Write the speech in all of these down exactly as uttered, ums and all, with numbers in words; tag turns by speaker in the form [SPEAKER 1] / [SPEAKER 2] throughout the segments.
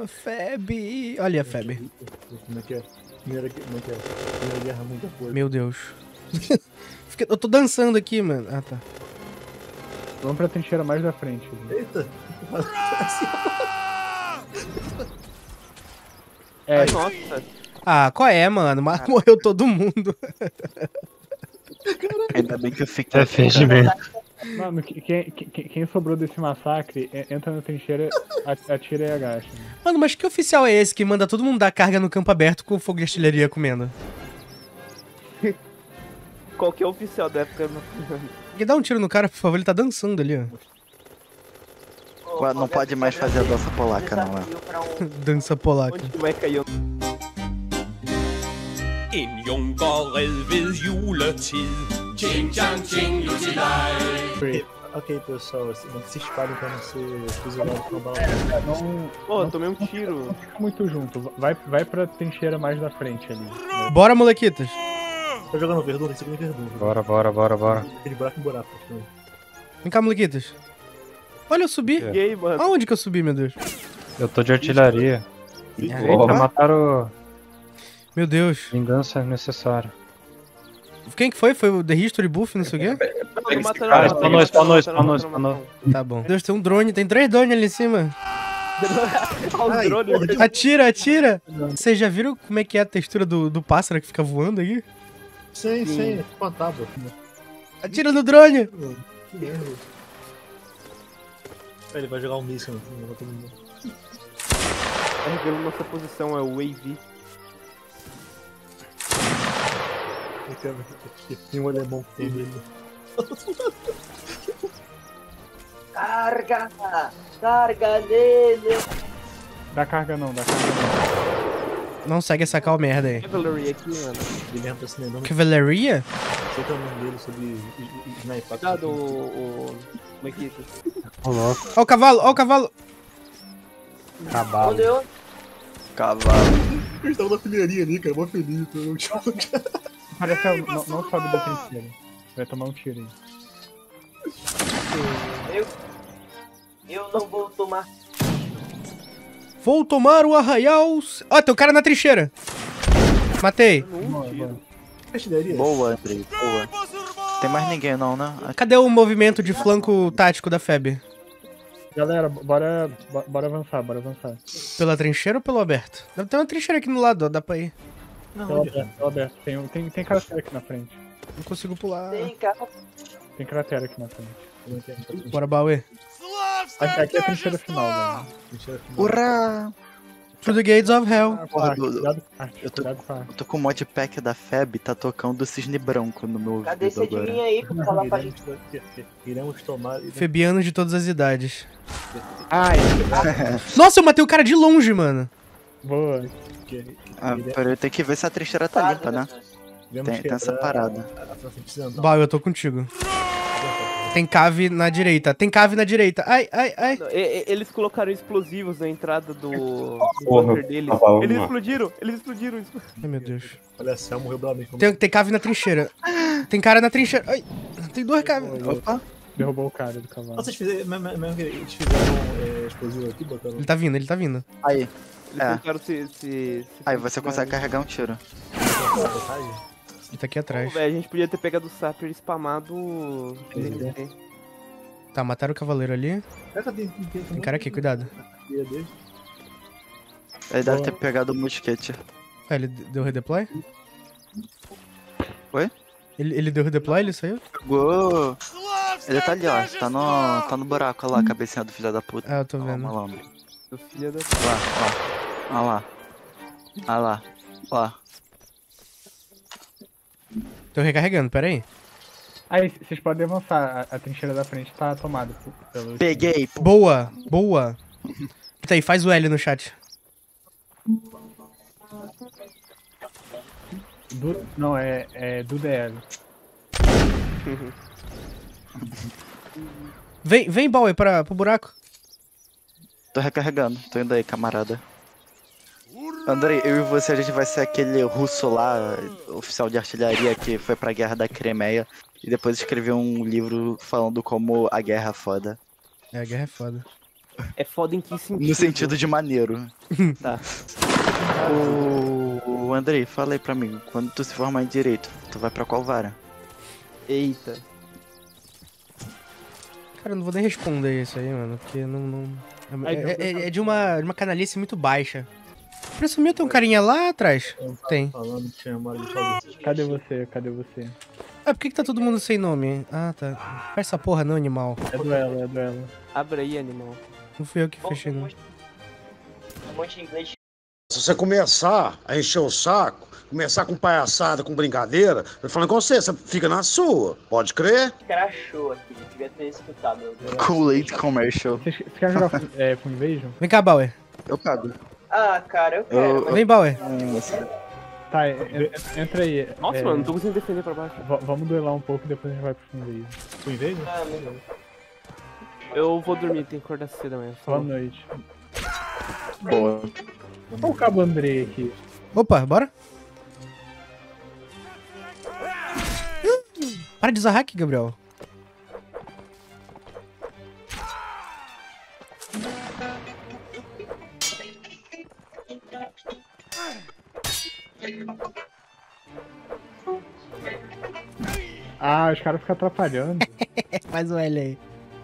[SPEAKER 1] Ah, Feb. Olha a Feb.
[SPEAKER 2] Como é que é? Primeira, como é que é? Primeira guerra, muita coisa.
[SPEAKER 1] Meu Deus. Fica- Eu tô dançando aqui, mano. Ah, tá.
[SPEAKER 3] Vamos pra trincheira mais da frente.
[SPEAKER 2] Eita!
[SPEAKER 3] É,
[SPEAKER 4] Nossa.
[SPEAKER 1] Ah, qual é, mano? Mas morreu todo mundo.
[SPEAKER 5] Ainda bem que eu fiquei.
[SPEAKER 6] É fingimento.
[SPEAKER 3] mano, que- quem, quem, quem sobrou desse massacre, é- entra na trincheira, a- atira e agacha. Né?
[SPEAKER 1] Mano, mas que oficial é esse que manda todo mundo dar carga no campo aberto com fogo de artilharia comendo?
[SPEAKER 4] Qualquer oficial da época.
[SPEAKER 1] Que dá um tiro no cara, por favor, ele tá dançando ali, ó.
[SPEAKER 5] Ué, não pode mais fazer a dança polaca, não, é?
[SPEAKER 1] Dança polaca.
[SPEAKER 4] Onde que vai cair?
[SPEAKER 7] En jungle ved juletid. Ching chang ching lutilej.
[SPEAKER 2] Ok, pessoal, assim, não se espalhem pra não ser fuzilado com a bala.
[SPEAKER 3] Não,
[SPEAKER 4] Pô,
[SPEAKER 3] não
[SPEAKER 4] tomei um tiro.
[SPEAKER 3] fica muito junto. Vai, vai pra trincheira mais da frente ali.
[SPEAKER 1] Bora, molequitas.
[SPEAKER 2] Tá jogando verdura, tem que seguir verdura.
[SPEAKER 6] Bora, bora, bora, bora.
[SPEAKER 2] Aquele buraco em buraco. Também.
[SPEAKER 1] Vem cá, molequitas. Olha, eu subi.
[SPEAKER 6] É.
[SPEAKER 4] Gay, mano.
[SPEAKER 1] Aonde que eu subi, meu Deus?
[SPEAKER 6] Eu tô de artilharia.
[SPEAKER 1] Eita,
[SPEAKER 6] Eita, mataram.
[SPEAKER 1] meu Deus.
[SPEAKER 6] Vingança necessária.
[SPEAKER 1] Quem que foi? Foi o The History Buff, não sei o quê?
[SPEAKER 4] Não, não mata
[SPEAKER 6] cara,
[SPEAKER 4] não,
[SPEAKER 6] spawnou,
[SPEAKER 4] não mata
[SPEAKER 6] spawnou,
[SPEAKER 4] não,
[SPEAKER 6] spawnou,
[SPEAKER 4] mata não, mata não.
[SPEAKER 1] Tá bom. Meu Deus, tem um drone. Tem três drones ali em cima.
[SPEAKER 4] Olha os drones.
[SPEAKER 1] Atira, atira. Vocês já viram como é que é a textura do, do pássaro que fica voando aí?
[SPEAKER 2] Sim, sim, é tipo uma tábua.
[SPEAKER 1] Atira no drone.
[SPEAKER 2] Que merda. Ele vai jogar um míssil no final, todo mundo.
[SPEAKER 4] Tá revelando nossa posição, é o A V.
[SPEAKER 2] Eu quero aqui. Tem um alemão que tem medo.
[SPEAKER 8] Carga! Carga nele!
[SPEAKER 3] Dá carga não, dá carga não.
[SPEAKER 1] Não segue essa cal merda aí.
[SPEAKER 4] Cavalry aqui, mano.
[SPEAKER 2] Ele lembra assim, lembrando.
[SPEAKER 1] Cavalaria?
[SPEAKER 2] Sei que é o nome dele sobre sniper.
[SPEAKER 4] Cuidado, o. o. Como é que é?
[SPEAKER 6] Ô, louco.
[SPEAKER 1] Ó o cavalo, ó o cavalo.
[SPEAKER 6] Cavalo.
[SPEAKER 8] Onde eu?
[SPEAKER 5] Cavalo.
[SPEAKER 2] Eles estavam na fileirinha ali, cara, mó feliz. Eu não tinha...
[SPEAKER 3] Parece que não, não sobe da trincheira. Vai tomar um tiro aí.
[SPEAKER 8] Eu. Eu não vou tomar.
[SPEAKER 1] Vou tomar o arraial. Ó, tem um cara na trincheira. Matei.
[SPEAKER 4] Um tiro.
[SPEAKER 2] Artilharia?
[SPEAKER 5] Boa, Andrei, boa. Tem mais ninguém não, né?
[SPEAKER 1] Cadê o movimento de flanco tático da F E B?
[SPEAKER 3] Galera, bora, bo- bora avançar, bora avançar.
[SPEAKER 1] Pela trincheira ou pelo aberto? Deve ter uma trincheira aqui no lado, ó, dá pra ir.
[SPEAKER 2] Não,
[SPEAKER 3] Pelo
[SPEAKER 2] onde é?
[SPEAKER 3] aberto, pelo aberto. Tem, um- tem, tem cratera aqui na frente.
[SPEAKER 1] Não consigo pular.
[SPEAKER 8] Tem carro.
[SPEAKER 3] Tem cratera aqui na frente.
[SPEAKER 1] Bora, Bauê.
[SPEAKER 3] Aqui, aqui é a trincheira final, velho.
[SPEAKER 5] Urra!
[SPEAKER 1] To the gates of hell.
[SPEAKER 3] Ah,
[SPEAKER 5] Porra,
[SPEAKER 3] Ark,
[SPEAKER 5] Dudu.
[SPEAKER 3] cuidado com a arte,
[SPEAKER 5] Eu tô-
[SPEAKER 3] cuidado com a arte.
[SPEAKER 5] Eu tô com o modpack da F E B, tá tocando o cisne branco no meu
[SPEAKER 8] Cadê
[SPEAKER 5] ouvido
[SPEAKER 8] esse
[SPEAKER 5] agora.
[SPEAKER 8] adivinha aí pra falar pra gente?
[SPEAKER 2] Iremos, iremos tomar.
[SPEAKER 1] Febianos de todas as idades.
[SPEAKER 3] Ai,
[SPEAKER 1] Nossa, eu matei o cara de longe, mano.
[SPEAKER 3] boa.
[SPEAKER 2] Que, que,
[SPEAKER 5] Ah, peraí, tem que ver se a trincheira tá limpa, né?
[SPEAKER 2] iremos
[SPEAKER 5] Tem, tem essa
[SPEAKER 2] quebrar
[SPEAKER 5] parada.
[SPEAKER 2] A, a França andar.
[SPEAKER 1] Bau, eu tô contigo. Tem cave na direita. Tem cave na direita. Ai, ai, ai.
[SPEAKER 4] Não, e- e- Eles colocaram explosivos na entrada do, do
[SPEAKER 6] Porra,
[SPEAKER 4] bunker deles.
[SPEAKER 6] cavalo,
[SPEAKER 4] Eles
[SPEAKER 6] mano.
[SPEAKER 4] explodiram, eles explodiram. expl-
[SPEAKER 1] Ai, meu Deus.
[SPEAKER 2] Olha, Céu morreu bravamente.
[SPEAKER 1] Tem, tem cave na trincheira. Tem cara na trincheira. Ai, tem duas caves.
[SPEAKER 5] Opa!
[SPEAKER 3] Derrubou o cara do cavalo.
[SPEAKER 2] Vocês fizeram, mesmo mesmo que eles fizeram é, explosivo aqui, botaram.
[SPEAKER 1] Ele tá vindo, ele tá vindo.
[SPEAKER 5] Aí,
[SPEAKER 4] Eles
[SPEAKER 5] É.
[SPEAKER 4] tentaram se. se, se
[SPEAKER 5] aí você consegue carregar um tiro.
[SPEAKER 1] Ele tá aqui
[SPEAKER 4] Pô,
[SPEAKER 1] atrás.
[SPEAKER 4] velho, a gente podia ter pegado o Sapper e spamado o D N T.
[SPEAKER 1] Tá, mataram o cavaleiro ali. Tem cara aqui, cuidado.
[SPEAKER 5] Ele deve ter pegado o mosquete.
[SPEAKER 1] Ah, ele deu redeploy?
[SPEAKER 5] Oi?
[SPEAKER 1] Ele, ele deu redeploy, ele saiu?
[SPEAKER 5] Pegou! Ele tá ali, ó. Tá no, tá no buraco, olha lá, a cabecinha do filho da puta.
[SPEAKER 1] Ah, eu tô
[SPEAKER 5] Olha lá,
[SPEAKER 1] vendo.
[SPEAKER 5] olha lá.
[SPEAKER 4] Do filho da.
[SPEAKER 5] Olha lá, olha lá. Olha lá. Olha lá.
[SPEAKER 1] Tô recarregando, pera aí.
[SPEAKER 3] Aí, c- vocês podem avançar. A, a trincheira da frente tá tomada. p- Pelo...
[SPEAKER 5] Peguei!
[SPEAKER 1] Boa, boa. Tá aí, faz o L no chat.
[SPEAKER 3] Do, não, é, é do D L.
[SPEAKER 1] Vem, vem, Bauer, pra, pro buraco.
[SPEAKER 5] Tô recarregando, tô indo aí, camarada. Andrei, eu e você, a gente vai ser aquele russo lá, oficial de artilharia que foi pra guerra da Crimeia e depois escreveu um livro falando como a guerra é foda.
[SPEAKER 1] É, a guerra é foda.
[SPEAKER 4] É foda em que sentido?
[SPEAKER 5] No sentido de maneiro.
[SPEAKER 4] Tá.
[SPEAKER 5] O, o Andrei, fala aí pra mim, quando tu se formar em direito, tu vai pra qual vara?
[SPEAKER 4] Eita.
[SPEAKER 1] Cara, eu não vou nem responder isso aí, mano, porque não... não...
[SPEAKER 3] Ai,
[SPEAKER 1] É,
[SPEAKER 3] não,
[SPEAKER 1] é- é de uma, de uma canalice muito baixa. Presumiu tem um carinha lá atrás? Tem.
[SPEAKER 2] Falando que tinha uma lista.
[SPEAKER 3] Cadê você? Cadê você?
[SPEAKER 1] Ah, por que, que tá todo mundo sem nome? Ah, tá. Faz essa porra não, animal.
[SPEAKER 3] É duelo, é duelo.
[SPEAKER 4] Abre aí, animal.
[SPEAKER 1] Não fui eu que fechei, não.
[SPEAKER 8] Um monte de inglês.
[SPEAKER 9] Se você começar a encher o saco, começar com palhaçada, com brincadeira, eu falando com você, você fica na sua, pode crer?
[SPEAKER 8] Crashou aqui, devia ter escutado. Meu Deus.
[SPEAKER 5] Kool-Aid Commercial.
[SPEAKER 3] Você, você quer jogar Fun- é, Fun Invasion?
[SPEAKER 1] Vem cá, Bauer.
[SPEAKER 5] Eu pago.
[SPEAKER 8] Ah, cara, eu quero.
[SPEAKER 5] Eu-
[SPEAKER 8] mas-
[SPEAKER 1] Vem, Bauer.
[SPEAKER 3] Tá, en- en- entra aí.
[SPEAKER 4] Nossa,
[SPEAKER 3] é,
[SPEAKER 4] mano, não tô conseguindo defender pra baixo.
[SPEAKER 3] va- Vamos duelar um pouco e depois a gente vai pro Fun Invasion.
[SPEAKER 2] Fui ver?
[SPEAKER 8] Ah, meu Deus.
[SPEAKER 4] Eu vou dormir, tem que acordar cedo amanhã.
[SPEAKER 3] Boa
[SPEAKER 4] Falou.
[SPEAKER 3] noite.
[SPEAKER 5] Boa.
[SPEAKER 3] Olha o cabo Andrei aqui.
[SPEAKER 1] Opa, bora. Para de usar hack, Gabriel.
[SPEAKER 3] Ah, os caras ficam atrapalhando.
[SPEAKER 1] Faz o L aí.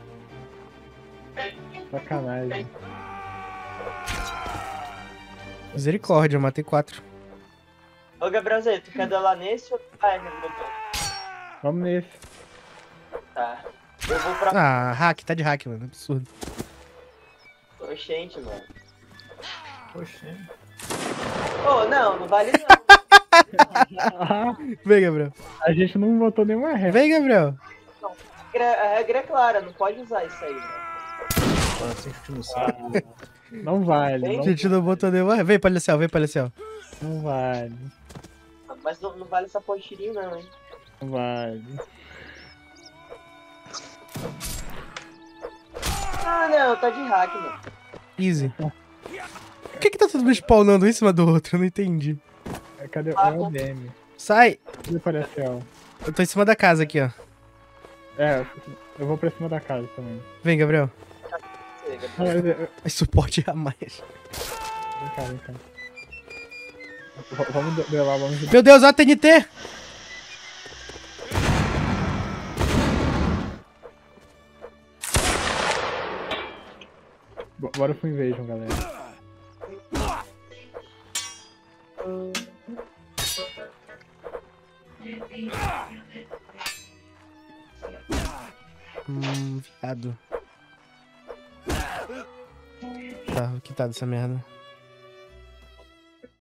[SPEAKER 3] Sacanagem.
[SPEAKER 1] Misericórdia, eu matei quatro.
[SPEAKER 8] Ô, Gabrielzinho, tu quer duelar nesse ou vai, meu Deus?
[SPEAKER 3] Vamos nesse.
[SPEAKER 8] Tá. Eu vou pra.
[SPEAKER 1] Ah, hack, tá de hack, mano. Absurdo.
[SPEAKER 8] Oxente, mano.
[SPEAKER 2] Poxa.
[SPEAKER 8] Ô, não, não vale não.
[SPEAKER 1] Vem, Gabriel.
[SPEAKER 3] A gente não botou nenhuma regra.
[SPEAKER 1] Vem, Gabriel.
[SPEAKER 8] A regra- A regra é clara, não pode usar isso aí, mano.
[SPEAKER 2] Ah, sem chute no saco.
[SPEAKER 3] Não vale,
[SPEAKER 1] A
[SPEAKER 3] não,
[SPEAKER 1] gente não botou nenhuma. Vem, policial, vem, policial.
[SPEAKER 3] não vale.
[SPEAKER 8] Mas não, não vale essa porra de tirinho, não, hein?
[SPEAKER 3] Não vale.
[SPEAKER 8] Ah, não, tá de hack, mano.
[SPEAKER 1] Easy. Por que que tá todo mundo spawnando um em cima do outro? Eu não entendi.
[SPEAKER 3] Cadê é o D M?
[SPEAKER 1] Sai!
[SPEAKER 3] Cadê o policial?
[SPEAKER 1] Eu tô em cima da casa aqui, ó.
[SPEAKER 3] É, eu vou pra cima da casa também.
[SPEAKER 1] Vem, Gabriel.
[SPEAKER 8] Chega.
[SPEAKER 3] Ah, eu- eu-
[SPEAKER 1] É suporte a mais.
[SPEAKER 3] Vem cá, vem cá. V- Vamos du- duelar, vamos.
[SPEAKER 1] Meu Deus, ó a T N T!
[SPEAKER 3] Bo- Bora pro Invasion, galera.
[SPEAKER 1] Hum, viado. Tá, o que tá dessa merda?